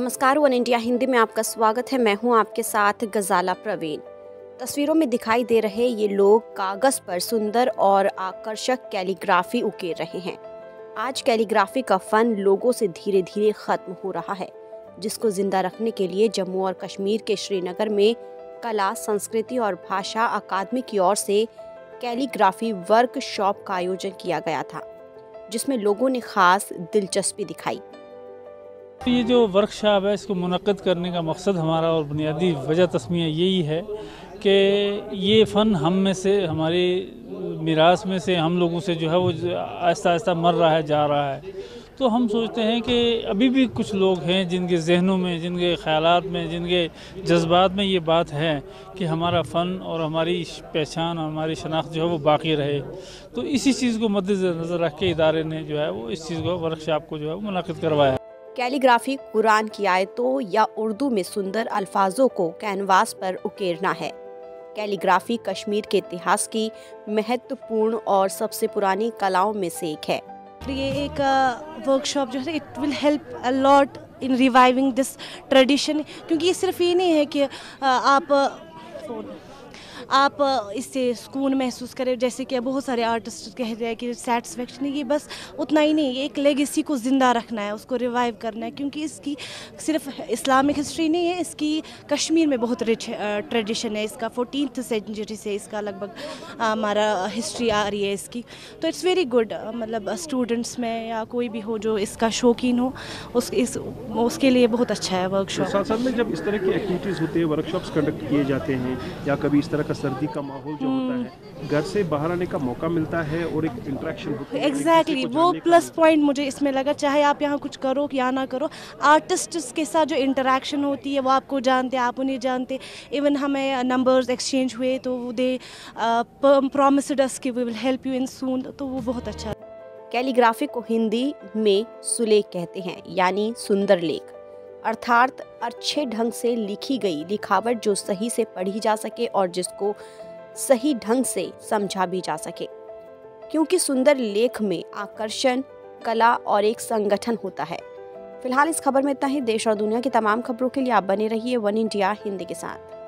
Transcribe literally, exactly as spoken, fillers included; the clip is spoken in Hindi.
नमस्कार, वन इंडिया हिंदी में आपका स्वागत है। मैं हूं आपके साथ गजाला प्रवीण। तस्वीरों में दिखाई दे रहे ये लोग कागज पर सुंदर और आकर्षक कैलीग्राफी उकेर रहे हैं। आज कैलीग्राफी का फन लोगों से धीरे धीरे खत्म हो रहा है, जिसको जिंदा रखने के लिए जम्मू और कश्मीर के श्रीनगर में कला, संस्कृति और भाषा अकादमी की ओर से कैलीग्राफी वर्कशॉप का आयोजन किया गया था, जिसमें लोगों ने खास दिलचस्पी दिखाई। ये जो वर्कशॉप है, इसको मुनक़्क़िद करने का मकसद हमारा और बुनियादी वजह तस्मीह यही है कि ये फ़न हम में से, हमारी मीरास में से, हम लोगों से जो है वो आहिस्ता आहिस्ता मर रहा है, जा रहा है। तो हम सोचते हैं कि अभी भी कुछ लोग हैं जिनके जहनों में, जिनके ख़यालात में, जिनके जज्बात में ये बात है कि हमारा फ़न और हमारी पहचान और हमारी शनाख्त जो है वो बाकी रहे। तो इसी चीज़ को मद्देनज़र रख के इदारे ने जो है वो इस चीज़ को, वर्कशॉप को जो है वो मुनक़्क़िद करवाया। कैलीग्राफी कुरान की आयतों या उर्दू में सुंदर अल्फाजों को कैनवास पर उकेरना है। कैलीग्राफी कश्मीर के इतिहास की महत्वपूर्ण और सबसे पुरानी कलाओं में से एक है। ये एक वर्कशॉप जो है, it will help a lot in reviving this tradition, क्योंकि ये सिर्फ ये नहीं है कि आप आप इससे सुकून महसूस करें, जैसे कि बहुत सारे आर्टिस्ट कह रहे हैं कि सेटिस्फेक्शन, ये बस उतना ही नहीं, एक लेगेसी को ज़िंदा रखना है, उसको रिवाइव करना है, क्योंकि इसकी सिर्फ इस्लामिक हिस्ट्री नहीं है, इसकी कश्मीर में बहुत रिच ट्रेडिशन है। इसका फोर्टीन्थ सेंचुरी से इसका लगभग हमारा हिस्ट्री आ रही है इसकी। तो इट्स वेरी गुड, मतलब स्टूडेंट्स में या कोई भी हो जो इसका शौकीन हो, उस इस उसके लिए बहुत अच्छा है वर्कशॉप। साथ साथ में जब इस तरह की एक्टिविटीज़ होती है, वर्कशॉप्स कंडक्ट किए जाते हैं, या कभी इस तरह का सर्दी का माहौल जो होता है, घर से बाहर आने का मौका मिलता है और एक इंटरेक्शन होता है। एग्जैक्टली exactly, वो प्लस पॉइंट मुझे इसमें लगा। चाहे आप यहाँ कुछ करो या ना करो, आर्टिस्ट्स के साथ जो इंटरेक्शन होती है वो आपको जानते हैं, आप उन्हें जानते। इवन हमें नंबर्स एक्सचेंज हुए तो दे प्रॉमिस्ड अस कि we will help you in soon, तो वो बहुत अच्छा। कैलीग्राफी को हिंदी में सुलेख कहते हैं, यानी सुंदर लेख, अर्थात अच्छे ढंग से लिखी गई लिखावट जो सही से पढ़ी जा सके और जिसको सही ढंग से समझा भी जा सके, क्योंकि सुंदर लेख में आकर्षण, कला और एक संगठन होता है। फिलहाल इस खबर में इतना ही। देश और दुनिया की तमाम खबरों के लिए आप बने रहिए वन इंडिया हिंदी के साथ।